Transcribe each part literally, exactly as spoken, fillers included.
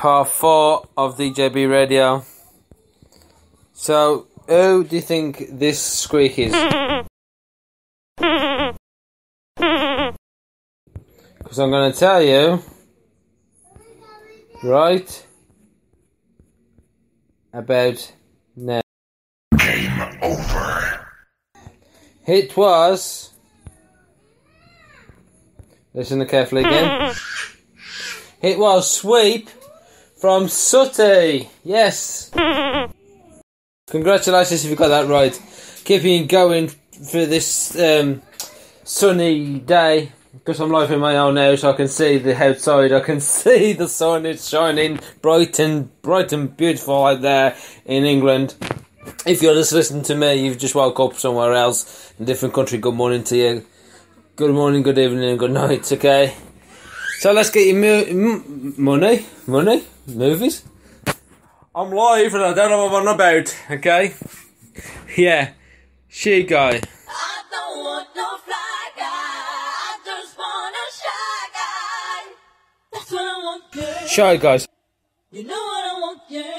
part four of D J B Radio. So, who do you think this squeak is? Because I'm going to tell you right about now. Game over. It was. Listen carefully again. It was Sweep from Sooty. Yes. Congratulations if you got that right. Keeping going for this um, sunny day. Because I'm live in my own house, I can see the outside. I can see the sun is shining bright and bright and beautiful out there in England. If you're just listening to me, you've just woke up somewhere else in a different country. Good morning to you. Good morning, good evening, and good night. Okay. So let's get your mo- m- money, money, movies. I'm live and I don't know what I'm on about. Okay. Yeah. She guy. I don't want no fly guy. I just want a shy guy. That's what I want, yeah. Shy guys. You know what I want, yeah.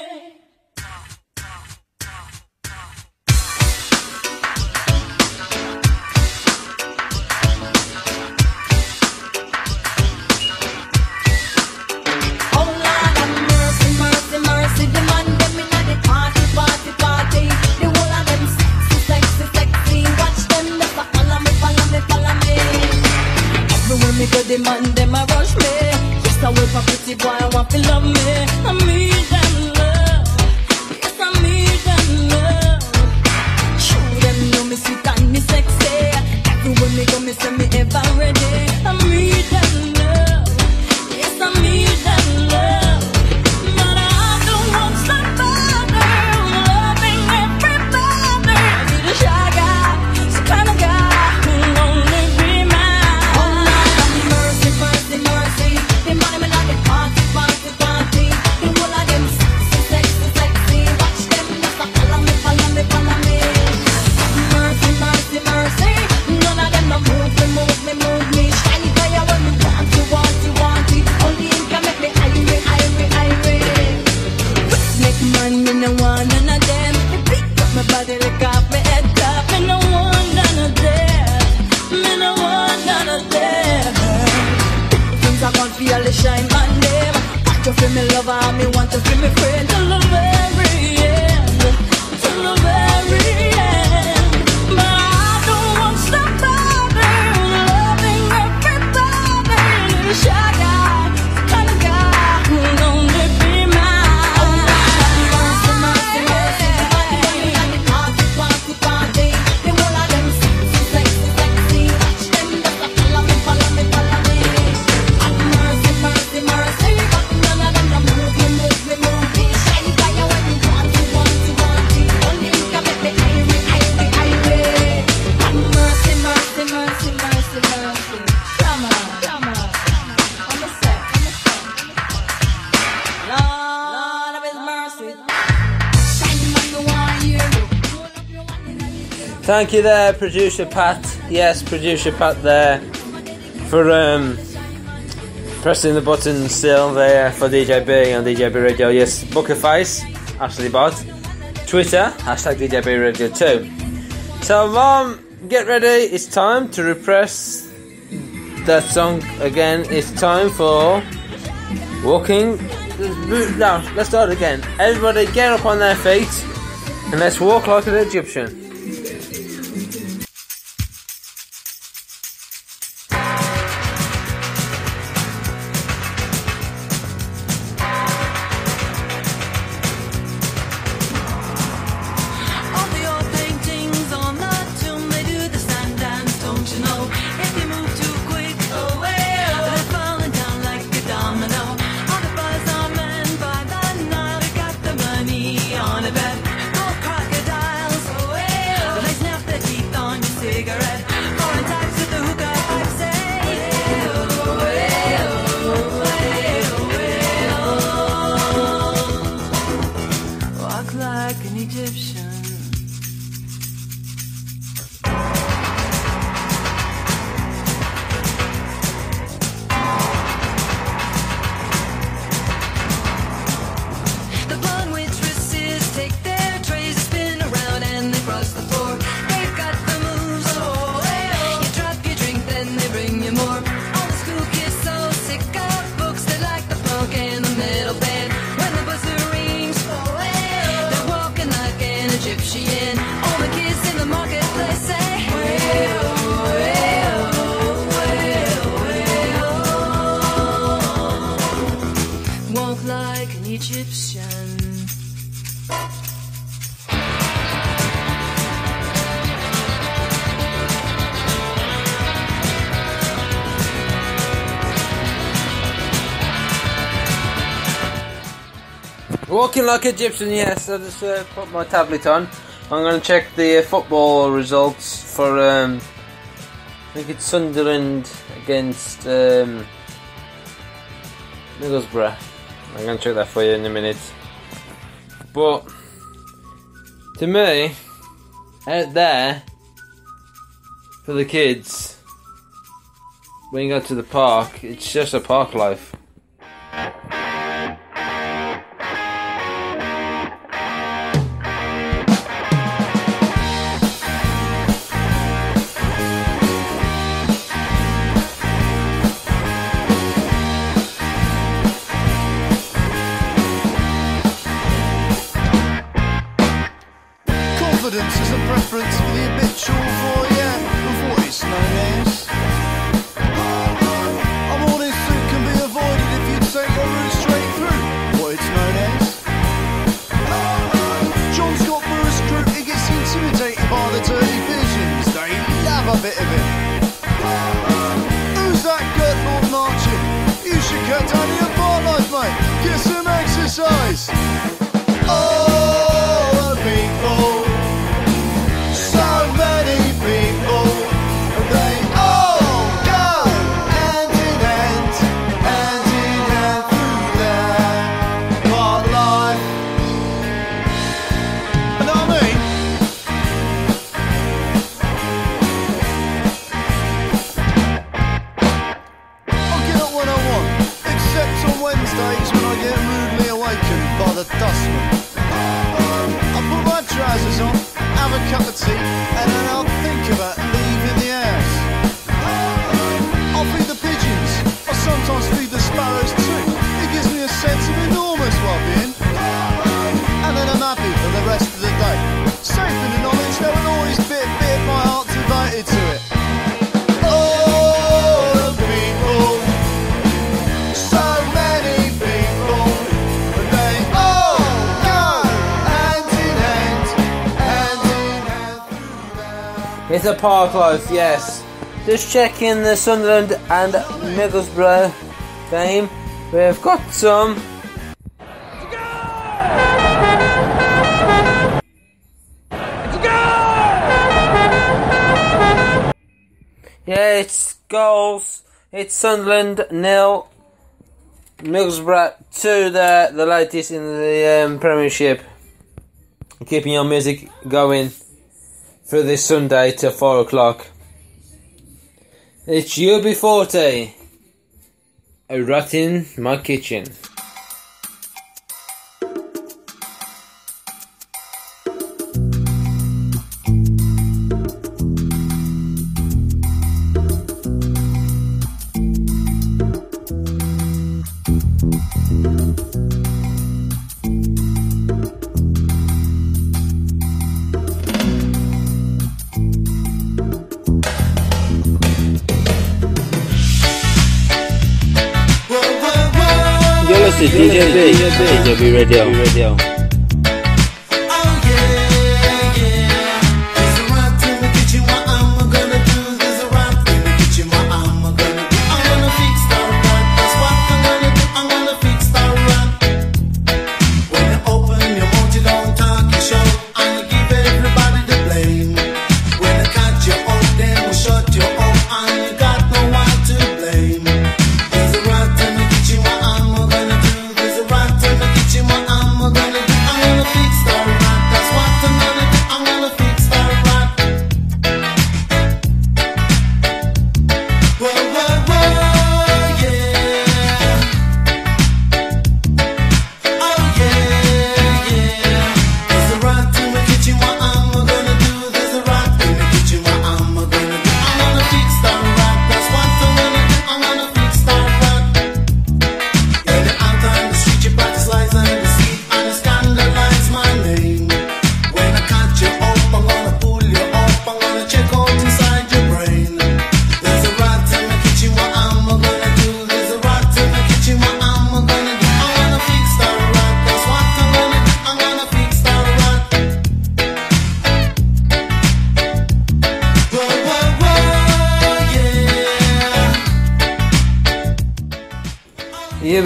Oh Lord have mercy, mercy, mercy. The man them inna the party, party, party. The whole of them sexy, sexy, sexy. Watch them, they follow me, follow me, follow me. Everywhere me go, the man them a rush me. Just a wait for pretty boy, I want to love me. I need them love, yes I need them love. Show them know me sweet and me sexy. Everywhere me go, me say me ever ready. I need them love, yes I need them love. But I don't want somebody loving everybody. I need a shy guy, some kind of guy who'll only be mine. Oh Lord have mercy, mercy, mercy. The money me like the party, party, party. The whole of them sexy, sexy, sexy. Watch them just a follow me, follow me, follow me. Mercy, mercy, mercy. None of them no move me, move me, move me. Shiny fire when me want you, want you, want it. Only you can make me irate, irate, irate. Make man, me no want none of them. Me pick up my body, lick off my head top. Me no want none of them. Me no want none of them. Things I can't feel the shine on them. Want you feel me lover, me want you feel me friend. Till the very end, till the very end. But I don't want somebody loving everybody. Little shy guy, kind of guy who'll only be mine. Oh Lord, mercy, mercy, mercy. Party, party, party. The whole of them sexy, sexy, sexy. Watch them just a follow me, follow me, follow me. Mercy, mercy, mercy. But none of them no move me, move me, move me. Shiny fire when you want to, want to, want it. Only you can make me irate, irate, irate. Mercy, mercy, mercy, mercy, mercy. Come on, come on. I'm a set, I'm a set. Lord of His mercy. Shiny man, you want to hear you. Thank you there, producer Pat. Yes, producer Pat there for um, pressing the button still there for D J B on D J B Radio. Yes, Booker Face, Ashley Bot. Twitter, hashtag D J B Radio two. So, Mom, get ready. It's time to repress that song again. It's time for walking. No, let's start again. Everybody get up on their feet and let's walk like an Egyptian. All the old paintings on the tomb, they do the stand dance, don't you know? If you move too quick, away, they're falling down like a domino. All the boys are men by the night, got the money on a bet. Gold crocodiles, away, like an Egyptian. Walking like a Egyptian, yes. I just uh, put my tablet on. I'm going to check the uh, football results for, um, I think it's Sunderland against um, Middlesbrough. I'm going to check that for you in a minute. But, to me, out there, for the kids, when you go to the park, it's just a park life. Confidence is a preference for the habitual voyeur of what is known as. A morning suit can be avoided if you take your route straight through what it's known as. John's got Brewers group, he gets intimidated by the dirty visions. They love a bit of it. Who's that Gert Lord marching? You should cut down your bar life, mate. Get some exercise. Oh, the people. So many people, they all go hand in hand, hand in hand through their part life. And I mean, I'll get up when I want, except on Wednesdays when I get rudely awakened by the dustman. I put my trousers on, have a cup of tea, and then I'll think about leaving the house. I'll feed the pigeons, I sometimes feed the sparrows too. It gives me a sense of enormous well-being. And then I'm happy for the rest of the day, safe in the knowledge there will always be a bit of my heart devoted to it. Oh, the people, so many people, they all go hand in hand, hand in hand through their... It's a park life, yes. Just checking the Sunderland and Middlesbrough game. We've got some. Yeah, it's goals. It's Sunderland nil, Middlesbrough two. The the latest in the um, Premiership. Keeping your music going for this Sunday till four o'clock. It's U B forty. A rat in my kitchen. You're listening to D J B, D J B Radio. Radio. What I'm gonna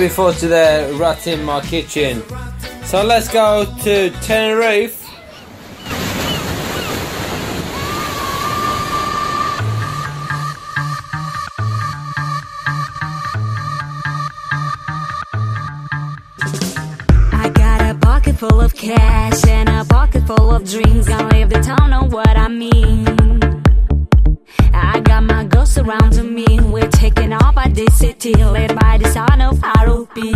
looking forward to the rat in my kitchen. So let's go to Tenerife. I got a pocket full of cash and a pocket full of dreams. Gonna leave the town, know what I mean. I got my ghosts around to me. We're taking off by this city, led by the sound of R O P.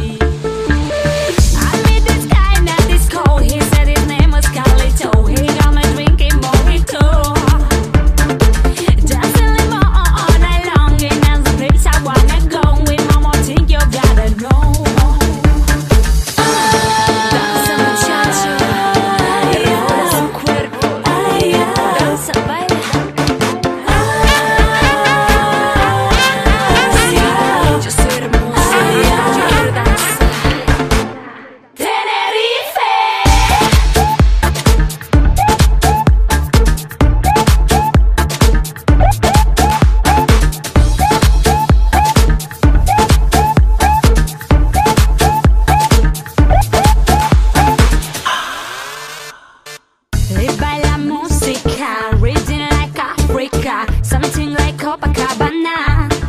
I met this guy at this call. He said his name was Carlito. He got me drinking mojito, dancing limbo all night long, and that's the place I wanna go. With one more thing you gotta know. Danza muchacho, rola su cuerpo, danza, baila. Yo soy hermosa, yo quiero danzar. Tenerife. Live by la música, reading like Africa, something like Copacabana.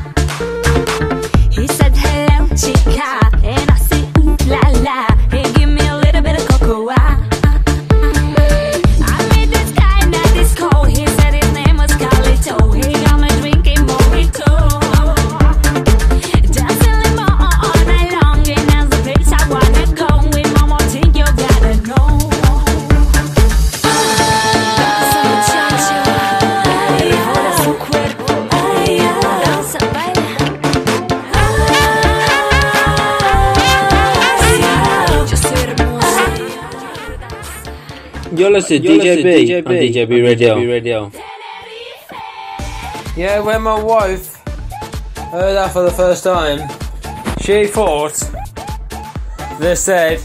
He said hello chica, and I said ooh la la. He give me a little bit of cocoa. I met this guy at this call. He said his name was Carlito. He got me drinking mojito, dancing limbo all night long, and that's the place I wanna go. With one more thing you gotta know. Danza muchacho, rola su cuerpo, danza, baila. Yo soy hermosa. You're listening to D J B on D J B Radio. Yeah, when my wife heard that for the first time, she thought they said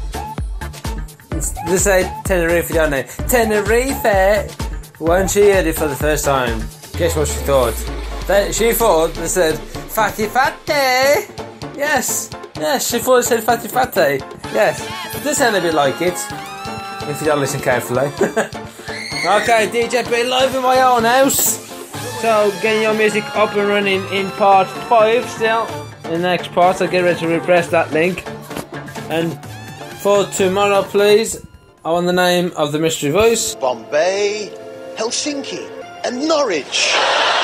they say Tenerife, don't they? Tenerife. When she heard it for the first time, guess what she thought? They, she thought they said fatty fatty. Yes, yes, she thought they said fatty fatty. Yes, it does sound a bit like it if you don't listen carefully. Okay, D J B live in my own house. So getting your music up and running in part five still. In the next part, so get ready to repress that link. And for tomorrow, please, I want the name of the mystery voice. Bombay, Helsinki, and Norwich.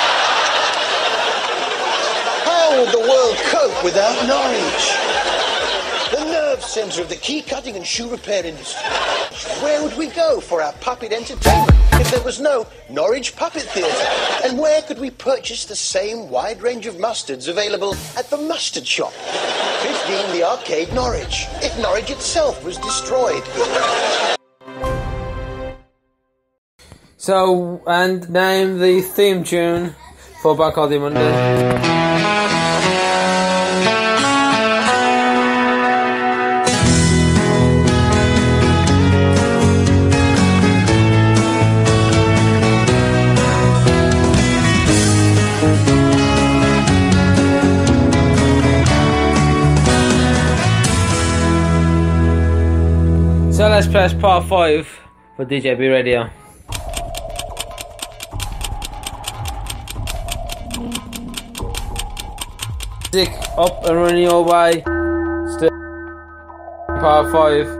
How would the world cope without Norwich? The nerve centre of the key cutting and shoe repair industry. Where would we go for our puppet entertainment if there was no Norwich Puppet Theatre? And where could we purchase the same wide range of mustards available at the mustard shop? fifteen The Arcade, Norwich. If Norwich itself was destroyed. So, and name the theme tune for Bank Holiday Monday. So let's press part five for D J B Radio. Stick up and running your way. Still part five.